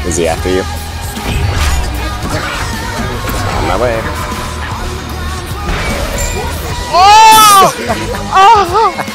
Is he after you? On my way. Oh! Oh!